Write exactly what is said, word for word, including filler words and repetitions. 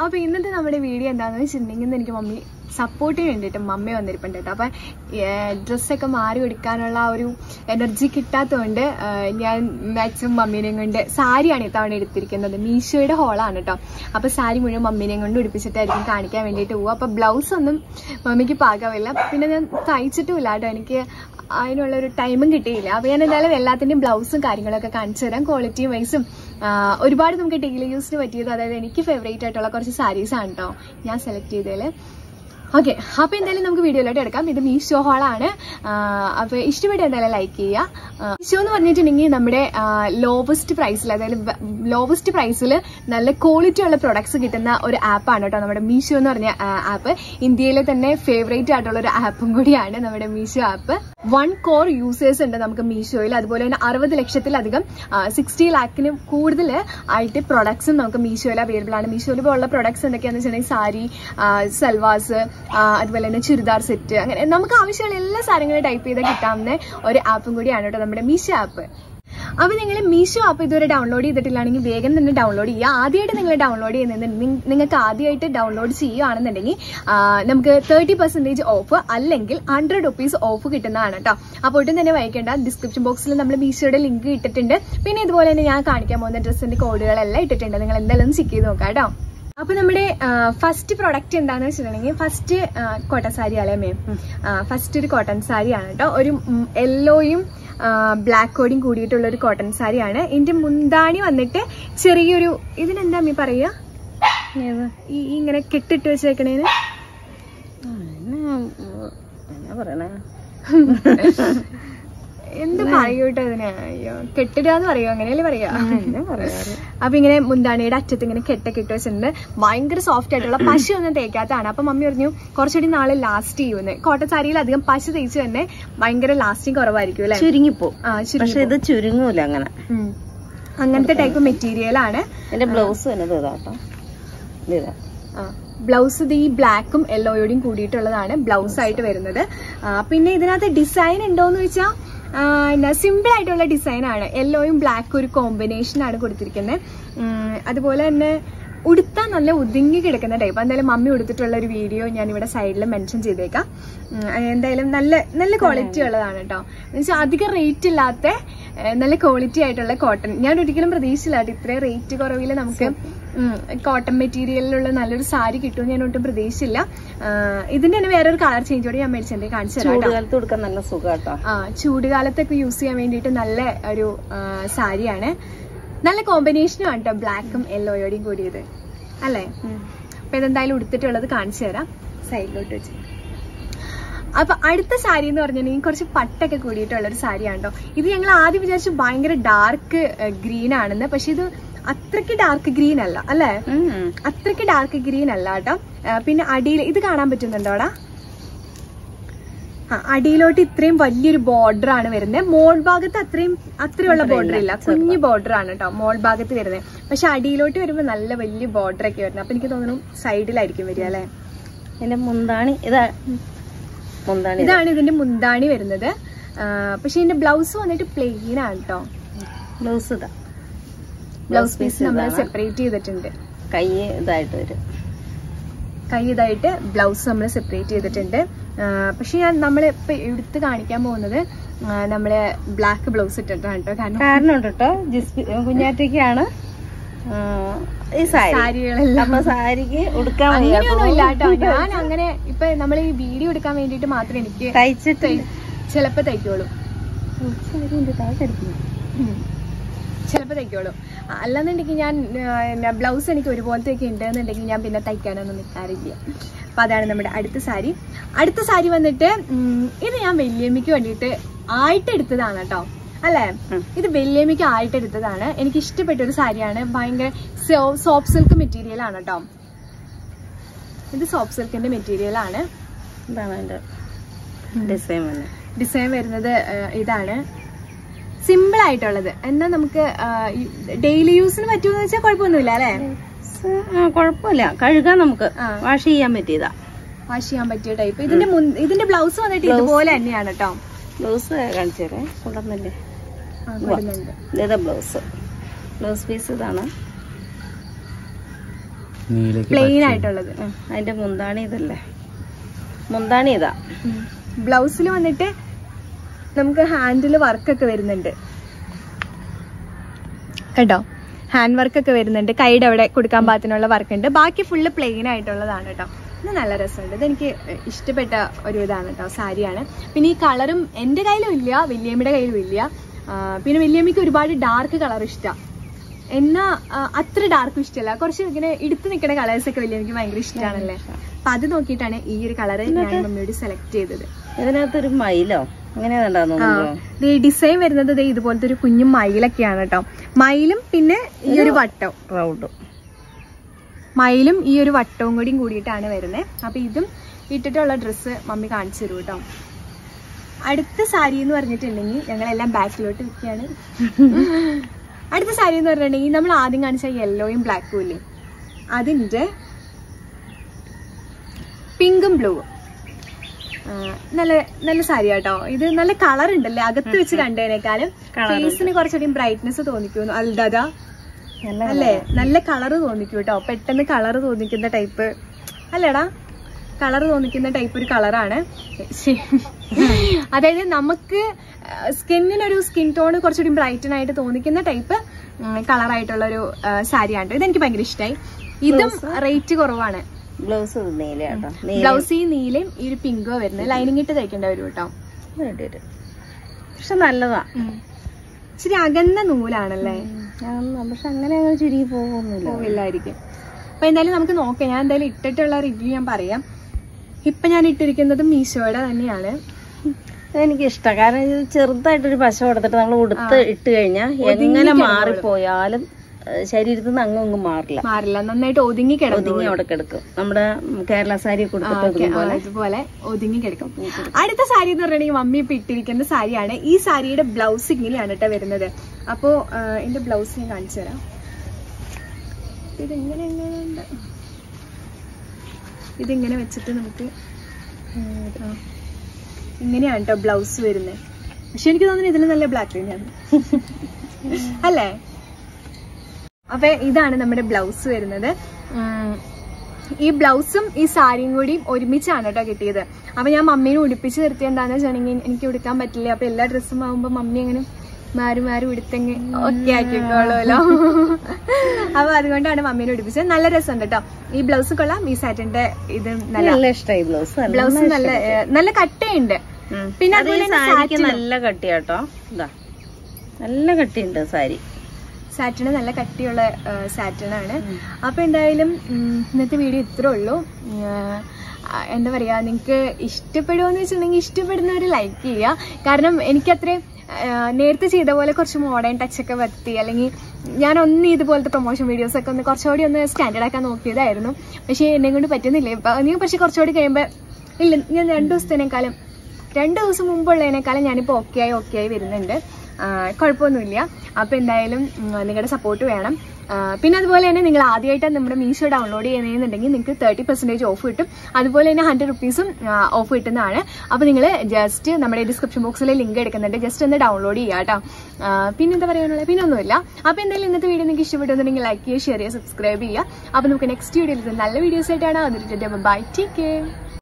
അപ്പോൾ ഇന്നത്തെ നമ്മുടെ വീഡിയോ എന്താണെന്ന് വെച്ചിട്ടുണ്ടെങ്കിൽ എനിക്ക് മമ്മി സപ്പോർട്ടിന് വേണ്ടിയിട്ട് മമ്മി വന്നിരിപ്പുണ്ട് കേട്ടോ. അപ്പം ഡ്രസ്സൊക്കെ മാറി എടുക്കാനുള്ള ആ ഒരു എനർജി കിട്ടാത്തതുകൊണ്ട് ഞാൻ മാക്സിമം മമ്മീനെയും കൊണ്ട് സാരിയാണ് ഇത്തവണ എടുത്തിരിക്കുന്നത്. മീഷോയുടെ ഹോളാണ് കേട്ടോ. അപ്പോൾ സാരി മുഴുവൻ മമ്മീനെയും കൊണ്ട് ഉടുപ്പിച്ചിട്ടായിരിക്കും കാണിക്കാൻ വേണ്ടിയിട്ട് പോവുക. അപ്പോൾ ബ്ലൗസ് ഒന്നും മമ്മിക്ക് പാകാവില്ല. പിന്നെ ഞാൻ തയ്ച്ചിട്ടുമില്ല കേട്ടോ, എനിക്ക് അതിനുള്ളൊരു ടൈമും കിട്ടിയില്ല. അപ്പോൾ ഞാൻ എന്തായാലും എല്ലാത്തിൻ്റെയും ബ്ലൗസും കാര്യങ്ങളൊക്കെ കാണിച്ചു തരാം. ക്വാളിറ്റിയും വൈസും ഒരുപാട് നമുക്ക് ഡെയിലി യൂസിന് പറ്റിയത്, അതായത് എനിക്ക് ഫേവറേറ്റ് ആയിട്ടുള്ള കുറച്ച് സാരീസാണ് കേട്ടോ ഞാൻ സെലക്ട് ചെയ്തതിൽ. ഓക്കെ, അപ്പോൾ എന്തായാലും നമുക്ക് വീഡിയോയിലോട്ട് എടുക്കാം. ഇത് മീഷോ ഹോളാണ്. അപ്പോൾ ഇഷ്ടപ്പെട്ട് എന്തായാലും ലൈക്ക് ചെയ്യുക. മീഷോ എന്ന് പറഞ്ഞിട്ടുണ്ടെങ്കിൽ നമ്മുടെ ലോവസ്റ്റ് പ്രൈസിൽ, അതായത് ലോവസ്റ്റ് പ്രൈസിൽ നല്ല ക്വാളിറ്റി ഉള്ള പ്രൊഡക്ട്സ് കിട്ടുന്ന ഒരു ആപ്പാണ് കേട്ടോ നമ്മുടെ മീഷോ എന്ന് പറഞ്ഞ ആപ്പ്. ഇന്ത്യയിലെ തന്നെ ഫേവറേറ്റ് ആയിട്ടുള്ള ഒരു ആപ്പും കൂടിയാണ് നമ്മുടെ Meesho app. One crore users ഉണ്ട് നമുക്ക് മീഷോയിൽ. അതുപോലെ തന്നെ അറുപത് ലക്ഷത്തിലധികം സിക്സ്റ്റി ലാക്കിന് കൂടുതൽ ആയിട്ട് പ്രൊഡക്ട്സും നമുക്ക് മീഷോയിൽ അവൈലബിൾ ആണ്. മീഷോയിൽ ഇപ്പോൾ ഉള്ള പ്രൊഡക്ട്സ് എന്തൊക്കെയാണെന്ന് വെച്ചിട്ടുണ്ടെങ്കിൽ സാരി, സൽവാസ്, അതുപോലെ തന്നെ ചുരിദാർ സെറ്റ്, അങ്ങനെ നമുക്ക് ആവശ്യമുള്ള എല്ലാ സാധനങ്ങളും ടൈപ്പ് ചെയ്ത് കിട്ടാവുന്ന ഒരു ആപ്പും കൂടിയാണ് കേട്ടോ നമ്മുടെ മീഷോ ആപ്പ്. അപ്പോൾ നിങ്ങൾ മീഷോ ആപ്പ് ഇതുവരെ ഡൗൺലോഡ് ചെയ്തിട്ടില്ലാണെങ്കിൽ വേഗം തന്നെ ഡൗൺലോഡ് ചെയ്യുക. ആദ്യമായിട്ട് നിങ്ങൾ ഡൗൺലോഡ് ചെയ്യുന്നുണ്ടെങ്കിൽ നിങ്ങൾക്ക് ആദ്യമായിട്ട് ഡൗൺലോഡ് ചെയ്യുകയാണെന്നുണ്ടെങ്കിൽ നമുക്ക് തേർട്ടി പെർസെൻറ്റേജ് ഓഫ് അല്ലെങ്കിൽ ഹൺഡ്രഡ് റുപ്പീസ് ഓഫ് കിട്ടുന്നതാണ് കേട്ടോ. അപ്പോൾ ഒട്ടും തന്നെ വായിക്കേണ്ട. ഡിസ്ക്രിപ്ഷൻ ബോക്സിൽ നമ്മൾ മീഷോയുടെ ലിങ്ക് ഇട്ടിട്ടുണ്ട്. പിന്നെ ഇതുപോലെ തന്നെ ഞാൻ കാണിക്കാൻ പോകുന്ന ഡ്രസ്സിന്റെ കോഡുകളെല്ലാം ഇട്ടിട്ടുണ്ട്. നിങ്ങൾ എന്തായാലും ചെക്ക് ചെയ്ത് നോക്കാം കേട്ടോ. അപ്പൊ നമ്മുടെ ഫസ്റ്റ് പ്രൊഡക്റ്റ് എന്താണെന്ന് വെച്ചിട്ടുണ്ടെങ്കിൽ ഫസ്റ്റ് കോട്ടൺ സാരി അല്ലേ മേം? ഫസ്റ്റ് ഒരു കോട്ടൺ സാരിയാണ് കേട്ടോ. ഒരു യെല്ലോയും ബ്ലാക്ക് കോഡിയും കൂടിയിട്ടുള്ള ഒരു കോട്ടൺ സാരിയാണ്. ഇതിന്റെ മുന്താണി വന്നിട്ട് ചെറിയൊരു, ഇതിനെന്താ മീ പറയാ, ഈ ഇങ്ങനെ കെട്ടിട്ട് വെച്ചേക്കണേന് പറയണേ എന്ത് പറയൂട്ടോ അതിന്? അയ്യോ, കെട്ടിടാന്ന് പറയോ, അങ്ങനെയല്ലേ പറയാ. അപ്പൊ ഇങ്ങനെ മുന്താണിയുടെ അറ്റത്ത് ഇങ്ങനെ കെട്ടൊക്കെ ഇട്ട് വെച്ചിട്ടുണ്ട്. ഭയങ്കര സോഫ്റ്റ് ആയിട്ടുള്ള പശ ഒന്നും തേക്കാത്തതാണ്. അപ്പൊ മമ്മി പറഞ്ഞു കുറച്ചുകൂടി നാളെ ലാസ്റ്റ് ചെയ്യുമെന്ന്. കോട്ടൺ സാരിയിൽ അധികം പശ തേച്ച് തന്നെ ഭയങ്കര ലാസ്റ്റിംഗ് കുറവായിരിക്കും അല്ലെ, ചുരുങ്ങിപ്പോ. പക്ഷെ ഇത് ചുരുങ്ങൂല അങ്ങനെ. അങ്ങനത്തെ ടൈപ്പ് മെറ്റീരിയൽ ആണ്. എന്റെ ബ്ലൗസ് തന്നെ ഇതാട്ടോ. ബ്ലൗസ് ഈ ബ്ലാക്കും യെല്ലോയോടെയും കൂടിയിട്ടുള്ളതാണ് ബ്ലൗസ് ആയിട്ട് വരുന്നത്. പിന്നെ ഇതിനകത്ത് ഡിസൈൻ ഉണ്ടോന്ന് വെച്ചാൽ സിമ്പിൾ ആയിട്ടുള്ള ഡിസൈൻ ആണ്. യെല്ലോയും ബ്ലാക്കും ഒരു കോമ്പിനേഷൻ ആണ് കൊടുത്തിരിക്കുന്നത്. അതുപോലെ തന്നെ ഉടുത്താൻ നല്ല ഒതുങ്ങി കിടക്കുന്ന ടൈപ്പ്. എന്തായാലും മമ്മി ഉടുത്തിട്ടുള്ള ഒരു വീഡിയോ ഞാൻ ഇവിടെ സൈഡിൽ മെൻഷൻ ചെയ്തേക്കാം. എന്തായാലും നല്ല നല്ല ക്വാളിറ്റി ഉള്ളതാണ് കേട്ടോ. എന്നുവെച്ചാൽ അധികം റേറ്റ് ഇല്ലാത്ത നല്ല ക്വാളിറ്റി ആയിട്ടുള്ള കോട്ടൺ. ഞാൻ ഒരിക്കലും പ്രതീക്ഷിച്ചില്ല കേട്ടോ ഇത്രയും റേറ്റ് കുറവിൽ നമുക്ക് കോട്ടൺ മെറ്റീരിയലിലുള്ള നല്ലൊരു സാരി കിട്ടുമെന്ന് ഞാൻ ഒട്ടും പ്രതീക്ഷിച്ചില്ല. ഇതിന്റെ തന്നെ വേറൊരു കളർ ചേഞ്ചോടെ ഞാൻ മേടിച്ചെന്റെ കാണിച്ചു തരാം. ചൂടുകാലത്ത് കൊടുക്കാൻ നല്ല സുഖം കേട്ടോ. ആ, ചൂടുകാലത്തൊക്കെ യൂസ് ചെയ്യാൻ വേണ്ടിയിട്ട് നല്ല ഒരു സാരിയാണ്. നല്ല കോമ്പിനേഷനും ആണ് കേട്ടോ, ബ്ലാക്കും യെല്ലോയോടെയും കൂടിയത് അല്ലേ. അപ്പൊ ഇതെന്തായാലും ഉടുത്തിട്ടുള്ളത് കാണിച്ചു തരാം സൈഡിലോട്ട് വെച്ച്. അപ്പൊ അടുത്ത സാരി എന്ന് പറഞ്ഞിട്ടുണ്ടെങ്കിൽ കുറച്ച് പട്ടൊക്കെ കൂടിയിട്ടുള്ള ഒരു സാരിയാണ് കേട്ടോ. ഇത് ഞങ്ങൾ ആദ്യം വിചാരിച്ചു ഭയങ്കര ഡാർക്ക് ഗ്രീൻ ആണെന്ന്. പക്ഷെ ഇത് അത്രയ്ക്ക് ഡാർക്ക് ഗ്രീൻ അല്ല അല്ലേ, അത്രയ്ക്ക് ഡാർക്ക് ഗ്രീൻ അല്ല കേട്ടോ. പിന്നെ അടിയിൽ ഇത് കാണാൻ പറ്റുന്നുണ്ടോടാ? ആ, അടിയിലോട്ട് ഇത്രയും വലിയൊരു ബോർഡർ ആണ് വരുന്നത്. മോൾ ഭാഗത്ത് അത്രയും അത്രയുള്ള ബോർഡർ ഇല്ല, കുഞ്ഞു ബോർഡർ ആണ് കേട്ടോ മോൾ ഭാഗത്ത് വരുന്നത്. പക്ഷെ അടിയിലോട്ട് വരുമ്പോൾ നല്ല വലിയ ബോർഡർ ഒക്കെ വരുന്നത്. അപ്പൊ എനിക്ക് തോന്നുന്നു സൈഡിലായിരിക്കും വരിക അല്ലെ. ഇതിന്റെ മുന്താണി ഇതാ, ഇതാണ് ഇതിന്റെ മുന്താണി വരുന്നത്. പക്ഷെ ഇതിന്റെ ബ്ലൗസ് വന്നിട്ട് പ്ലെയിൻ ആണ് കേട്ടോ. ബ്ലൗസ് ഇതാ, ബ്ലൗസ് പീസ് നമ്മൾ സെപ്പറേറ്റ് ചെയ്തിട്ടുണ്ട്. കൈ ഇതായിട്ട് വരും, കൈ ഇതായിട്ട് ബ്ലൗസ് നമ്മൾ സെപ്പറേറ്റ് ചെയ്തിട്ടുണ്ട്. പക്ഷെ ഞാൻ നമ്മള് ഇപ്പൊ എടുത്ത് കാണിക്കാൻ പോകുന്നത് നമ്മള് ബ്ലാക്ക് ബ്ലൗസ് ഇട്ടിട്ടാണ് കേട്ടോ. കാരണം കാരണം കേട്ടോ കുഞ്ഞാറ്റയ്ക്കാണ് ഈ സാരികളെല്ലാം. സാരിക്ക് ഉടുക്കാൻ അങ്ങനെയൊന്നും ഇല്ല കേട്ടോ. ഞാൻ അങ്ങനെ ഇപ്പൊ നമ്മൾ ഈ വീഡിയോ എടുക്കാൻ വേണ്ടിട്ട് മാത്രം എനിക്ക് തയ്ച്ചിട്ട് ചിലപ്പോ തയ്ക്കോളൂ, ചിലപ്പോ തയ്ക്കോളൂ. അല്ലെന്നുണ്ടെങ്കിൽ ഞാൻ ബ്ലൗസ് എനിക്ക് ഒരുപോലത്തെയൊക്കെ ഉണ്ടെന്നുണ്ടെങ്കിൽ ഞാൻ പിന്നെ തയ്ക്കാനൊന്നും നിൽക്കാറില്ല. അപ്പൊ അതാണ് നമ്മുടെ അടുത്ത സാരി. അടുത്ത സാരി വന്നിട്ട് ഇത് ഞാൻ വല്യമ്മയ്ക്ക് വേണ്ടിയിട്ട് ആയിട്ടെടുത്തതാണ് കേട്ടോ അല്ലെ. ഇത് വല്യമ്മയ്ക്ക് ആയിട്ടെടുത്തതാണ്. എനിക്ക് ഇഷ്ടപ്പെട്ട ഒരു സാരിയാണ്. ഭയങ്കര സോഫ്റ്റ് സിൽക്ക് മെറ്റീരിയൽ ആണ് കേട്ടോ. ഇത് സോഫ്റ്റ് സിൽക്കിന്റെ മെറ്റീരിയൽ ആണ്. ഇതാണ് അതിന്റെ ഡിസൈൻ. ഡിസൈൻ വരുന്നത് ഇതാണ്, സിമ്പിൾ ആയിട്ടുള്ളത്. എന്നാൽ നമുക്ക് ഡെയിലി യൂസിന് പറ്റുമെന്ന് വെച്ചാൽ കുഴപ്പമൊന്നുമില്ല അല്ലെ. കുഴപ്പമില്ല, കഴുകാൻ നമുക്ക് വാഷ് ചെയ്യാൻ പറ്റിയതാ, വാഷ് ചെയ്യാൻ പറ്റിയ ടൈപ്പ്. ഇതിന്റെ ഇതിന്റെ ബ്ലൗസ് വന്നിട്ട് ഇതുപോലെ തന്നെയാണ് കേട്ടോ. ബ്ലൗസ് കാണിച്ചേരേ, കൊണ്ടുവന്നില്ലേ? ഇതാ ബ്ലൗസ്, ബ്ലൗസ് പീസ് ഇതാണ്. പ്ലെയിൻ ആയിട്ടുള്ളത്. അതിന്റെ മുന്താണി ഇതല്ലേ, മുന്താണി ഇതാ. ബ്ലൗസിൽ വന്നിട്ട് നമുക്ക് ഹാൻഡിൽ വർക്കൊക്കെ വരുന്നുണ്ട് കേട്ടോ, ഹാൻഡ് വർക്കൊക്കെ വരുന്നുണ്ട്. കൈയുടെ അവിടെ കൊടുക്കാൻ പാകത്തിനുള്ള വർക്ക് ഉണ്ട്. ബാക്കി ഫുള്ള് പ്ലെയിൻ ആയിട്ടുള്ളതാണ് കേട്ടോ. ഇത് നല്ല രസമുണ്ട്. ഇതെനിക്ക് ഇഷ്ടപ്പെട്ട ഒരു ഇതാണ് കേട്ടോ, സാരിയാണ്. പിന്നെ ഈ കളറും എൻ്റെ കയ്യിലും ഇല്ല, വല്യമ്മയുടെ കയ്യിലും ഇല്ല. പിന്നെ വല്യമ്മയ്ക്ക് ഒരുപാട് ഡാർക്ക് കളർ ഇഷ്ടമാണ്, എന്നാ അത്ര ഡാർക്കും ഇഷ്ടമല്ല. കുറച്ച് ഇങ്ങനെ എടുത്ത് നിൽക്കുന്ന കളേഴ്സ് ഒക്കെ വല്യമ്മയ്ക്ക് ഭയങ്കര ഇഷ്ടമാണല്ലേ. അപ്പൊ അത് നോക്കിയിട്ടാണ് ഈ ഒരു കളറ് ഞാൻ മമ്മിയോട് സെലക്ട് ചെയ്തത്. ഇതിനകത്തൊരു മയിലോ ഈ ഡിസൈൻ വരുന്നത് ഇതുപോലത്തെ ഒരു കുഞ്ഞു മയിലൊക്കെയാണ് കേട്ടോ. മയിലും പിന്നെ ഈ ഒരു വട്ടം റൗണ്ടും, മയിലും ഈ ഒരു വട്ടവും കൂടിയും കൂടിയിട്ടാണ് വരുന്നത്. അപ്പൊ ഇതും ഇട്ടിട്ടുള്ള ഡ്രസ്സ് മമ്മി കാണിച്ചു തരും കേട്ടോ. അടുത്ത സാരി എന്ന് പറഞ്ഞിട്ടുണ്ടെങ്കിൽ ഞങ്ങളെല്ലാം ബാക്കിലോട്ട് നിൽക്കുകയാണ്. അടുത്ത സാരി എന്ന് പറഞ്ഞിട്ടുണ്ടെങ്കിൽ നമ്മൾ ആദ്യം കാണിച്ച യെല്ലോയും ബ്ലാക്കും ഇല്ലേ, അതിന്റെ പിങ്കും ബ്ലൂവും. നല്ല നല്ല സാരി കേട്ടോ. ഇത് നല്ല കളർ ഉണ്ടല്ലേ, അകത്ത് വെച്ച് കണ്ടതിനേക്കാളും ഫേസിന് കുറച്ചുകൂടി ബ്രൈറ്റ്നെസ് തോന്നിക്കുന്നു. അൽദാ അല്ലേ, നല്ല കളറ് തോന്നിക്കും കേട്ടോ. പെട്ടെന്ന് കളറ് തോന്നിക്കുന്ന ടൈപ്പ് അല്ലേടാ, കളർ തോന്നിക്കുന്ന ടൈപ്പ് ഒരു കളറാണ്. അതായത് നമുക്ക് സ്കിന്നിനൊരു സ്കിൻ ടോൺ കുറച്ചുകൂടി ബ്രൈറ്റൻ ആയിട്ട് തോന്നിക്കുന്ന ടൈപ്പ് കളറായിട്ടുള്ള ഒരു സാരിയാണ്. ഇതെനിക്ക് ഭയങ്കര ഇഷ്ടമായി. ഇതും റേറ്റ് കുറവാണ്. ബ്ലൗസ് ബ്ലൗസ് ഈ നീലയും ഈ ഒരു പിങ്കോ വരുന്നത്. ലൈനിങ് ഇട്ട് തയ്ക്കേണ്ട വരും കേട്ടോ. പക്ഷെ നല്ലതാ, ഇച്ചിരി അകന്ന നൂലാണല്ലേ. പക്ഷെ അങ്ങനെ അങ്ങനെ ചുരുങ്ങി പോകുന്നില്ല, പോവില്ലായിരിക്കും. അപ്പൊ എന്തായാലും നമുക്ക് നോക്കാം. ഞാൻ എന്തായാലും ഇട്ടിട്ടുള്ള റിവ്യൂ ഞാൻ പറയാം. ഇപ്പൊ ഞാൻ ഇട്ടിരിക്കുന്നത് മീഷോയുടെ തന്നെയാണ്. എനിക്ക് ഇഷ്ടം, കാരണം ഇത് ചെറുതായിട്ടൊരു പശ കൊടുത്തിട്ട് നമ്മൾ ഉടുത്ത് ഇട്ട് കഴിഞ്ഞാൽ എങ്ങനെ മാറിപ്പോയാലും ശരീരത്തിൽ നിന്ന് അങ്ങും അങ്ങും മാറില്ല മാറില്ല നന്നായിട്ട് ഒതുങ്ങി കിടക്കും. ഒതുങ്ങി അവിടെ കിടക്കും. നമ്മുടെ കേരള സാരി കൊടുത്തിട്ട് ഇതുപോലെ ഒതുങ്ങി കിടക്കും. അടുത്ത സാരി എന്ന് പറഞ്ഞിട്ടുണ്ടെങ്കിൽ മമ്മി ഇപ്പൊ ഇട്ടിരിക്കുന്ന സാരിയാണ്. ഈ സാരിയുടെ ബ്ലൗസ് ഇങ്ങനെയാണ് കേട്ടോ വരുന്നത്. അപ്പോ എന്റെ ബ്ലൗസ് ഞാൻ കാണിച്ചു തരാം. ഇതിങ്ങനെ എങ്ങനെയുണ്ട്, ഇതിങ്ങനെ വെച്ചിട്ട് നമുക്ക് ഇങ്ങനെയാണ് കേട്ടോ ബ്ലൗസ് വരുന്നത്. പക്ഷെ എനിക്ക് തോന്നുന്നു ഇതിന് നല്ല ബ്ലാക്ക് തന്നെയാണ് അല്ലേ. അപ്പൊ ഇതാണ് നമ്മുടെ ബ്ലൗസ് വരുന്നത്. ഈ ബ്ലൗസും ഈ സാരിയും കൂടിയും ഒരുമിച്ചാണ് കേട്ടോ കിട്ടിയത്. അപ്പൊ ഞാൻ മമ്മീനെ ഉടുപ്പിച്ച് നിർത്തിയ എന്താണെന്ന് വെച്ചിട്ടുണ്ടെങ്കിൽ എനിക്ക് ഉടുക്കാൻ പറ്റില്ല. അപ്പൊ എല്ലാ ഡ്രസ്സും ആകുമ്പോ മമ്മി അങ്ങനെ മാറി മാറി ഉടുത്തെങ്കിൽ ഒക്കെ ആക്കിക്കോളൂല്ലോ. അപ്പൊ അതുകൊണ്ടാണ് മമ്മീനെ ഉടുപ്പിച്ചത്. നല്ല രസമുണ്ട് കേട്ടോ. ഈ ബ്ലൗസ് കൊള്ളാം. ഈ സാറ്റിന്റെ ഇത് നല്ല ഇഷ്ടമായി. ബ്ലൗസ് ബ്ലൗസ് നല്ല നല്ല കട്ടയുണ്ട്. പിന്നെ അതുപോലെ നല്ല കട്ടിയാട്ടോ, നല്ല കട്ടിയുണ്ട് സാരി. സാറ്റിന് നല്ല കട്ടിയുള്ള സാറ്റിനാണ്. അപ്പൊ എന്തായാലും ഇന്നത്തെ വീഡിയോ ഇത്രേ ഉള്ളൂ. എന്താ പറയാ, നിങ്ങൾക്ക് ഇഷ്ടപ്പെടുമോന്ന് വെച്ചിട്ടുണ്ടെങ്കിൽ ഇഷ്ടപ്പെടുന്നവർ ലൈക്ക് ചെയ്യുക. കാരണം എനിക്കത്രയും നേരത്തെ ചെയ്ത പോലെ കുറച്ച് മോഡേൺ ടച്ചൊക്കെ വരുത്തി, അല്ലെങ്കിൽ ഞാൻ ഒന്ന് ഇതുപോലത്തെ പ്രൊമോഷൻ വീഡിയോസ് ഒക്കെ ഒന്ന് കുറച്ചുകൂടി ഒന്ന് സ്റ്റാൻഡേർഡ് ആക്കാൻ നോക്കിയതായിരുന്നു. പക്ഷെ എന്നെ കൊണ്ട് പറ്റുന്നില്ല. ഇപ്പൊ നീ പക്ഷെ കുറച്ചുകൂടി കഴിയുമ്പോൾ ഇല്ല, ഞാൻ രണ്ടു ദിവസത്തിനേക്കാളും രണ്ടു ദിവസം മുമ്പുള്ളതിനേക്കാളും ഞാനിപ്പോൾ ഓക്കെ ആയി ഓക്കെ ആയി വരുന്നുണ്ട്. കുഴപ്പമൊന്നുമില്ല. അപ്പോൾ എന്തായാലും നിങ്ങളുടെ സപ്പോർട്ട് വേണം. പിന്നെ അതുപോലെ തന്നെ നിങ്ങൾ ആദ്യമായിട്ട് നമ്മുടെ മീഷോ ഡൗൺലോഡ് ചെയ്യുന്നതെന്നുണ്ടെങ്കിൽ നിങ്ങൾക്ക് തേർട്ടി പെർസെൻറ്റേജ് ഓഫ് കിട്ടും. അതുപോലെ തന്നെ ഹൺഡ്രഡ് റുപ്പീസും ഓഫ് കിട്ടുന്നതാണ്. അപ്പോൾ നിങ്ങൾ ജസ്റ്റ് നമ്മുടെ ഡിസ്ക്രിപ്ഷൻ ബോക്സിൽ ലിങ്ക് എടുക്കുന്നുണ്ട്, ജസ്റ്റ് ഒന്ന് ഡൗൺലോഡ് ചെയ്യുക കേട്ടോ. പിന്നെ എന്താ പറയാനുള്ളത്, പിന്നെ ഒന്നുമില്ല. അപ്പോൾ എന്തായാലും ഇന്നത്തെ വീഡിയോ നിങ്ങൾക്ക് ഇഷ്ടപ്പെട്ടുണ്ടെങ്കിൽ ലൈക്ക് ചെയ്യുക, ഷെയർ ചെയ്യുക, സബ്സ്ക്രൈബ് ചെയ്യുക. അപ്പോൾ നമുക്ക് നെക്സ്റ്റ് വീഡിയോയിൽ നല്ല വീഡിയോസ് ആയിട്ടാണ് അതിലിട്ട്. Bye, take care.